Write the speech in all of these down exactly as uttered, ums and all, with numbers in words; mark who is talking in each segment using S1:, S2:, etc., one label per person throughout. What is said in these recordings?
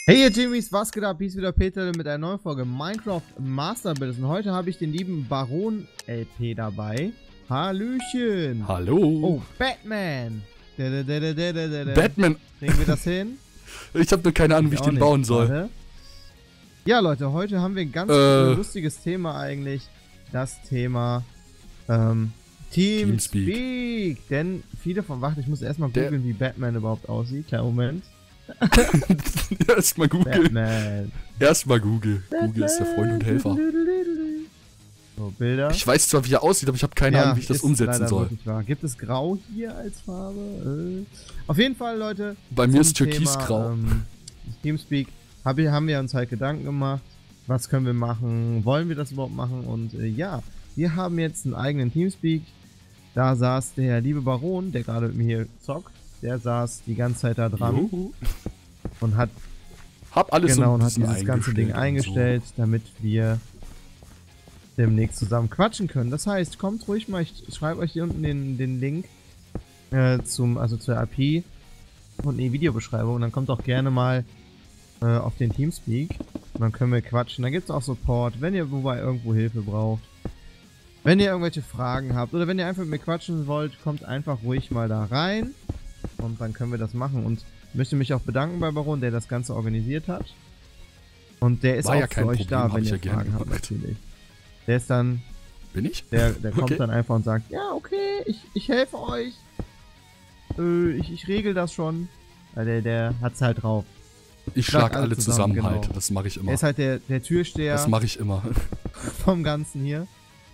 S1: Hey ihr Jimmys, was geht ab? Hier ist wieder Peter mit einer neuen Folge Minecraft Master Builds. Und heute habe ich den lieben Baron L P dabei. Hallöchen!
S2: Hallo!
S1: Oh, Batman! Da, da, da, da, da, da, da.
S2: Batman!
S1: Kriegen wir das hin?
S2: Ich habe nur keine Ahnung, wie ich, ich den nicht, bauen soll.
S1: Leute. Ja Leute, heute haben wir ein ganz
S2: äh,
S1: lustiges Thema eigentlich. Das Thema ähm, Teamspeak. Teamspeak. Denn viele von... Warte, ich muss erstmal googeln, wie Batman überhaupt aussieht. Kleinen Moment.
S2: Erstmal Google.
S1: Batman.
S2: Erstmal Google. Batman. Google ist der Freund und Helfer.
S1: So, Bilder.
S2: Ich weiß zwar, wie er aussieht, aber ich habe keine
S1: ja,
S2: Ahnung, wie ich das umsetzen soll.
S1: Gibt es Grau hier als Farbe? Äh. Auf jeden Fall, Leute.
S2: Bei mir ist Türkisgrau.
S1: Ähm, Teamspeak hab, haben wir uns halt Gedanken gemacht. Was können wir machen? Wollen wir das überhaupt machen? Und äh, ja, wir haben jetzt einen eigenen Teamspeak. Da saß der liebe Baron, der gerade mit mir hier zockt. Der saß die ganze Zeit da dran Juhu. und hat
S2: hab alles
S1: genau
S2: so
S1: und hat dieses ganze Ding eingestellt, so. damit wir demnächst zusammen quatschen können. Das heißt, kommt ruhig mal, ich schreibe euch hier unten den, den Link äh, zum, also zur A P I und in die Videobeschreibung und dann kommt auch gerne mal äh, auf den Teamspeak und dann können wir quatschen. Da gibt es auch Support, wenn ihr wobei irgendwo Hilfe braucht. Wenn ihr irgendwelche Fragen habt oder wenn ihr einfach mit mir quatschen wollt, kommt einfach ruhig mal da rein. Und dann können wir das machen. Und ich möchte mich auch bedanken bei Baron, der das Ganze organisiert hat. Und der ist
S2: War
S1: auch
S2: ja
S1: für euch
S2: Problem,
S1: da, wenn ihr
S2: ja
S1: Fragen habt, natürlich. Der ist dann...
S2: Bin ich?
S1: Der, der kommt
S2: okay.
S1: dann einfach und sagt, ja, okay, ich, ich helfe euch. Äh, ich, ich regel das schon. Weil der, der hat's halt drauf.
S2: Ich schlag alle, alle zusammen, zusammen
S1: genau.
S2: halt. Das mache ich immer.
S1: Er ist halt der, der Türsteher.
S2: Das mache ich immer.
S1: Vom Ganzen hier.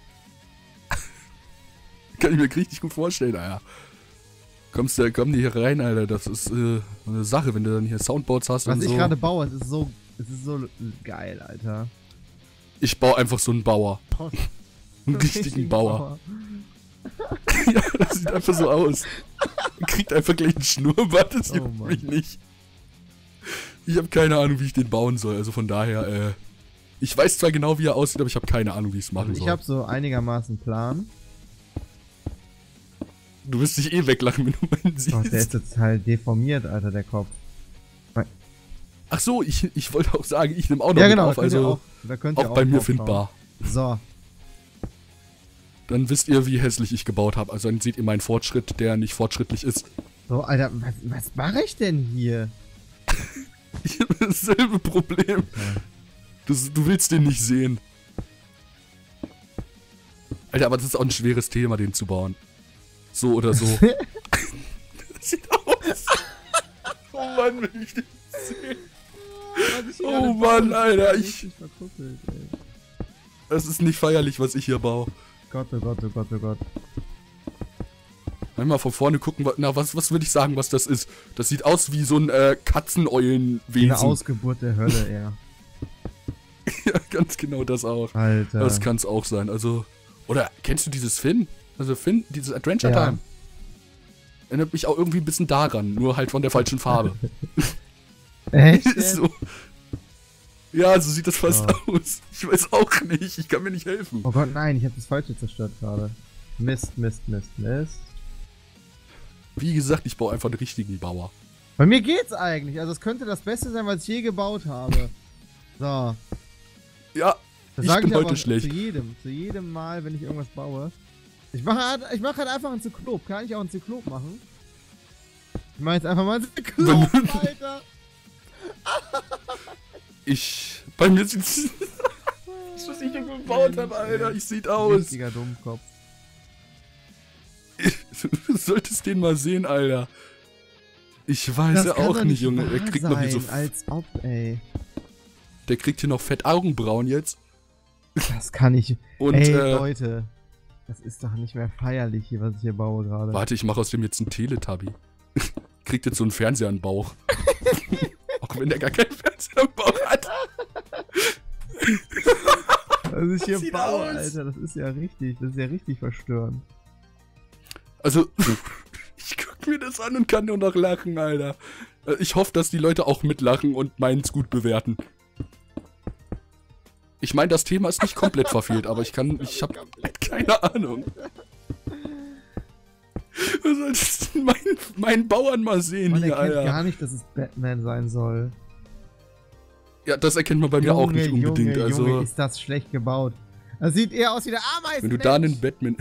S2: Kann ich mir richtig gut vorstellen, Alter. Kommst du, komm die hier rein, Alter. Das ist äh, eine Sache, wenn du dann hier Soundboards hast
S1: Was
S2: und so.
S1: Was ich gerade baue, es ist so, es ist so geil, Alter.
S2: Ich baue einfach so einen Bauer.
S1: Oh,
S2: einen richtigen Bauer. Bauer. Ja, das sieht einfach so aus. Er kriegt einfach gleich einen Schnurrbart, das juckt oh, mich nicht. Ich habe keine Ahnung, wie ich den bauen soll. Also von daher, äh, ich weiß zwar genau, wie er aussieht, aber ich habe keine Ahnung, wie ich es machen
S1: also ich
S2: soll.
S1: Ich habe so einigermaßen Plan.
S2: Du wirst dich eh weglachen, wenn du meinen siehst.
S1: Oh, der ist total deformiert, Alter, der Kopf.
S2: Ach so, ich, ich wollte auch sagen, ich nehme auch noch
S1: ja,
S2: mit
S1: genau,
S2: auf, also
S1: auch, da könnt ihr
S2: auch,
S1: auch
S2: bei mir findbar.
S1: So.
S2: Dann wisst ihr, wie hässlich ich gebaut habe. Also dann seht ihr meinen Fortschritt, der nicht fortschrittlich ist.
S1: So, Alter, was, was mache ich denn hier?
S2: Ich habe dasselbe Problem. Okay. Das, du willst den nicht sehen. Alter, aber das ist auch ein schweres Thema, den zu bauen. So oder so. Das sieht aus. Oh Mann, will ich den sehen. Oh, oh Mann, Alter, ich... Das ist nicht feierlich, was ich hier baue.
S1: Gott, oh Gott, oh Gott, oh Gott.
S2: Einmal von vorne gucken, na, was, was würde ich sagen, was das ist? Das sieht aus wie so ein äh, Katzeneulenwesen.
S1: Eine Ausgeburt der Hölle, eher.
S2: Ja, ganz genau das auch.
S1: Alter.
S2: Das kann es auch sein, also... Oder, kennst du dieses Finn? Also Finn, dieses Adventure
S1: ja.
S2: Time. Erinnert mich auch irgendwie ein bisschen daran, nur halt von der falschen Farbe.
S1: Echt?
S2: So. Ja, so sieht das fast oh. aus. Ich weiß auch nicht, ich kann mir nicht helfen.
S1: Oh Gott, nein, ich habe das Falsche zerstört gerade. Mist, Mist, Mist, Mist.
S2: Wie gesagt, ich baue einfach einen richtigen Bauer.
S1: Bei mir geht's eigentlich, also es könnte das Beste sein, was ich je gebaut habe. So.
S2: Ja,
S1: das
S2: ich
S1: sage
S2: bin
S1: ich
S2: heute
S1: aber
S2: schlecht.
S1: Zu jedem, zu jedem Mal, wenn ich irgendwas baue. Ich mache halt, ich mache halt einfach einen Zyklop. Kann ich auch einen Zyklop machen? Ich mache jetzt einfach mal einen Zyklop, Alter.
S2: Ich, bei mir sieht's... Das, was ich hier gebaut habe, Alter, ich sieht aus.
S1: Richtiger Dummkopf.
S2: Du solltest den mal sehen, Alter. Ich weiß ja auch nicht, Junge. Der kriegt noch hier so...
S1: Als ob, ey.
S2: Der kriegt hier noch fett Augenbrauen jetzt.
S1: Das kann ich...
S2: Und,
S1: ey,
S2: äh,
S1: Leute. Das ist doch nicht mehr feierlich hier, was ich hier baue gerade.
S2: Warte, ich mache aus dem jetzt einen Teletubby. Kriegt jetzt so einen Fernseher an den Bauch. Auch wenn der gar keinen Fernseher am Bauch hat.
S1: Was ich hier
S2: Sieht
S1: baue,
S2: aus.
S1: Alter, das ist ja richtig, das ist ja richtig verstörend.
S2: Also, ich guck mir das an und kann nur noch lachen, Alter. Ich hoffe, dass die Leute auch mitlachen und meins gut bewerten. Ich meine, das Thema ist nicht komplett verfehlt, aber ich kann, ich habe keine Ahnung. Du solltest meinen, meinen Bauern mal sehen
S1: Man
S2: hier,
S1: erkennt
S2: Alter.
S1: gar nicht, dass es Batman sein soll.
S2: Ja, das erkennt man bei mir
S1: Junge,
S2: auch nicht unbedingt.
S1: Junge,
S2: also,
S1: Junge, ist das schlecht gebaut. Das sieht eher aus wie der Ameisenmensch.
S2: wenn du da einen Batman...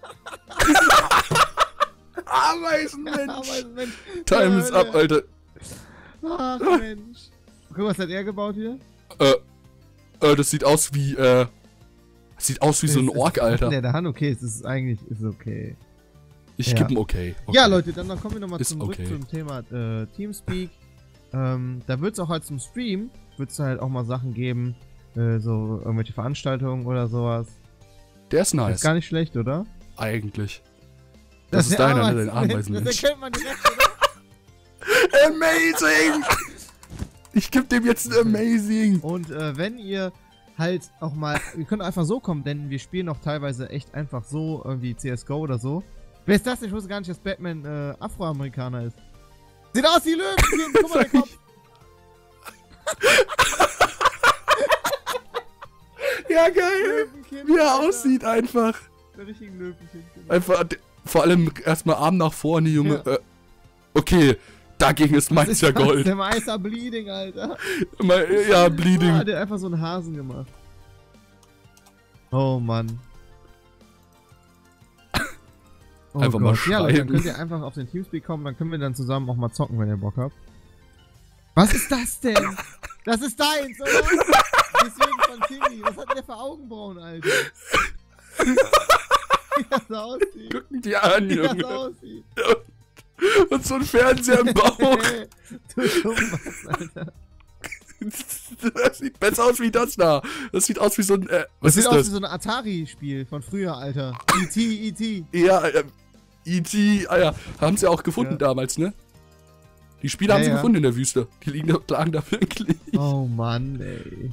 S2: Ameisenmensch!
S1: Ameisenmensch.
S2: Time is up, Alter.
S1: Ach, Mensch. Guck, was hat er gebaut hier?
S2: Äh, äh, das sieht aus wie, äh... Das sieht aus wie so ein Ork, Alter.
S1: Der, der Hand, okay, es ist eigentlich, ist okay.
S2: Ich
S1: Ja.
S2: geb ihm okay. okay.
S1: Ja, Leute, dann, dann kommen wir nochmal
S2: Ist
S1: zurück
S2: okay.
S1: zum Thema äh, Teamspeak. Ähm, da wird es auch halt zum Stream, wird es halt auch mal Sachen geben, äh, so irgendwelche Veranstaltungen oder sowas.
S2: Der ist nice.
S1: Ist gar nicht schlecht, oder?
S2: Eigentlich. Das, ist
S1: ist der
S2: deiner, ne? Dein
S1: Ameisenmensch.
S2: Ameisenmensch.
S1: Das erkennt man direkt, oder?
S2: Amazing! Ich geb dem jetzt ein Amazing!
S1: Und äh, wenn ihr halt auch mal, ihr könnt einfach so kommen, denn wir spielen auch teilweise echt einfach so, irgendwie C S G O oder so. Wer ist das denn? Ich wusste gar nicht, dass Batman äh, Afroamerikaner ist. Sieht aus wie Löwenkind, guck mal den Kopf.
S2: Ja, geil!
S1: Löwenkind,
S2: Wie er
S1: Alter.
S2: aussieht einfach.
S1: Der richtige Löwenkind. Genau.
S2: Einfach, vor allem erstmal Arm nach vorne, Junge.
S1: Ja.
S2: Äh, okay, dagegen ist
S1: Was
S2: meins
S1: ist
S2: ja
S1: das?
S2: Gold.
S1: Der Meister Bleeding, Alter.
S2: Mal- Ja,
S1: Ah,
S2: Bleeding.
S1: der hat einfach so einen Hasen gemacht. Oh Mann. Oh
S2: Einfach mal
S1: Ja, Leute, dann
S2: schreiben.
S1: könnt ihr einfach auf den Teamspeak kommen, dann können wir dann zusammen auch mal zocken, wenn ihr Bock habt. Was ist das denn? Das ist deins, oder? Deswegen von Timmy. Was hat denn der für Augenbrauen, Alter? Wie das aussieht.
S2: Gucken die an,
S1: Wie das
S2: Junge.
S1: aussieht.
S2: Und so ein Fernseher im Bauch.
S1: du Dummwas, Alter.
S2: Das sieht besser aus wie das da. Das sieht aus wie so ein, äh, was
S1: Das
S2: ist
S1: sieht aus
S2: das?
S1: wie so ein Atari-Spiel von früher, Alter. E T, E T.
S2: Ja, äh, E T, ah ja, haben sie auch gefunden
S1: Ja.
S2: damals, ne? Die Spiele
S1: Ja,
S2: haben sie
S1: ja.
S2: gefunden in der Wüste. Die liegen da, lagen da wirklich.
S1: Oh Mann, ey.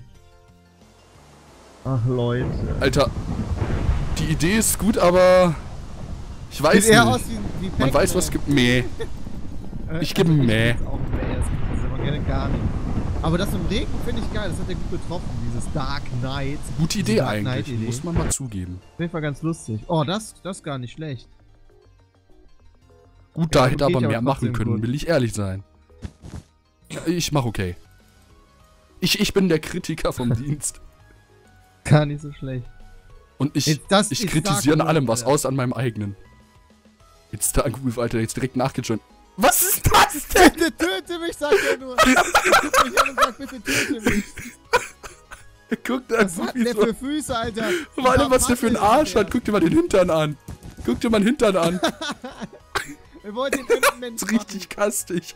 S1: Ach, Leute.
S2: Alter, die Idee ist gut, aber ich weiß
S1: Sieht eher
S2: nicht.
S1: aus wie, wie
S2: Man
S1: Pac-Man.
S2: weiß, was gibt. Meh. Ich gebe
S1: Also,
S2: Mäh.
S1: ich find's auch Mäh, das gibt es aber gerne gar nicht. Aber das im Regen finde ich geil, das hat er gut getroffen, dieses Dark Knight.
S2: Gute
S1: Diese
S2: Idee
S1: Dark
S2: eigentlich,
S1: Knight-Idee.
S2: muss man mal zugeben.
S1: Auf jeden Fall ganz lustig. Oh, das, das ist gar nicht schlecht.
S2: Gut,
S1: Ja,
S2: da
S1: gut,
S2: hätte aber
S1: geht ja
S2: mehr
S1: auch
S2: machen
S1: trotzdem
S2: können,
S1: gut.
S2: will ich ehrlich sein. Ja, ich mach okay. Ich, ich bin der Kritiker vom Dienst.
S1: Gar nicht so schlecht.
S2: Und ich,
S1: Jetzt, das
S2: ich
S1: ist
S2: kritisiere an
S1: Dark
S2: allem
S1: Wolf,
S2: was,
S1: Alter.
S2: aus an meinem eigenen. Jetzt Dark Wolf, Alter, jetzt direkt nachgeschaut. Was ist das denn?
S1: Bitte töte mich, sagt er nur. Er guckt mich an und sagt, bitte töte mich.
S2: Guck da,
S1: Was hat der für Füße, Alter?
S2: Warte, was der für ein Arsch hat.
S1: Guck.
S2: Guck dir mal den Hintern an. Guck dir mal den Hintern an.
S1: Wir wollten den dritten Mensch
S2: Das ist richtig kastig.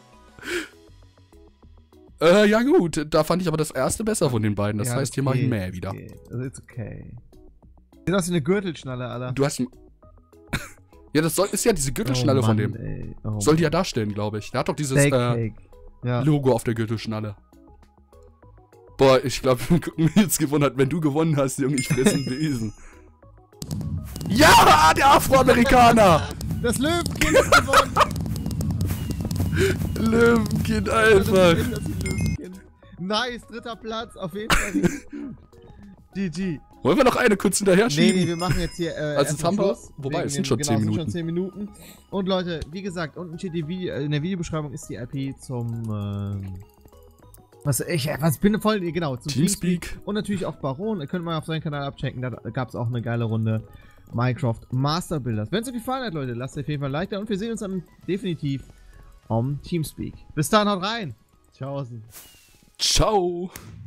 S2: Äh, ja gut, da fand ich aber das erste besser von den beiden. Das
S1: Ja,
S2: heißt, hier mache ich
S1: geht,
S2: mehr
S1: das
S2: wieder.
S1: geht. Also ist okay. Sieht aus wie eine Gürtelschnalle, Alter.
S2: Du hast... Ja, das soll, ist ja diese Gürtelschnalle
S1: oh,
S2: von
S1: Mann,
S2: dem.
S1: ey. Oh,
S2: Soll die ja darstellen, glaube ich. Der hat doch dieses
S1: Steak
S2: äh,
S1: Cake. Ja.
S2: Logo auf der Gürtelschnalle. Boah, ich glaube, wir gucken, wie jetzt gewonnen hat. Wenn du gewonnen hast, Junge, ich fresse einen Besen. Ja, der Afroamerikaner!
S1: Das Löwenkind ist gewonnen.
S2: Löwenkind,
S1: Das
S2: einfach.
S1: ist das Löwenkind. Nice, dritter Platz, auf jeden Fall. G G.
S2: Wollen wir noch eine kurz hinterher
S1: Nee,
S2: schieben?
S1: nee, wir machen jetzt hier. Äh,
S2: Also
S1: erst
S2: jetzt
S1: mal
S2: haben wir-
S1: Schluss,
S2: wobei,
S1: wegen
S2: es sind
S1: dem-
S2: schon
S1: genau,
S2: zehn
S1: es sind
S2: Minuten.
S1: schon zehn Minuten. Und Leute, wie gesagt, unten steht die Video, in der Videobeschreibung ist die I P zum. Ähm, was ich, was bin voll, genau, zum
S2: Teamspeak.
S1: Teamspeak. Und natürlich auch Baron. Ihr könnt mal auf seinen Kanal abchecken, da gab es auch eine geile Runde Minecraft Master Builders. Wenn es euch gefallen hat, Leute, lasst auf jeden Fall ein Like da und wir sehen uns dann definitiv am Teamspeak. Bis dann, haut rein. Ciao.
S2: Ciao.